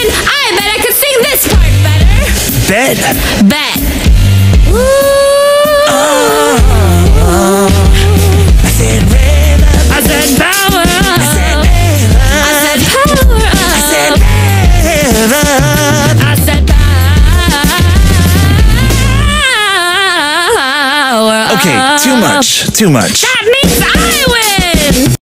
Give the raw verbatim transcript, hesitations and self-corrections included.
win. I bet I could sing this part better. Bet. Bet. Ooh. Oh, I said rhythm. I said power up. I said rhythm. I said power up. I said rhythm. I said power up. Okay, too much, too much. That means I win.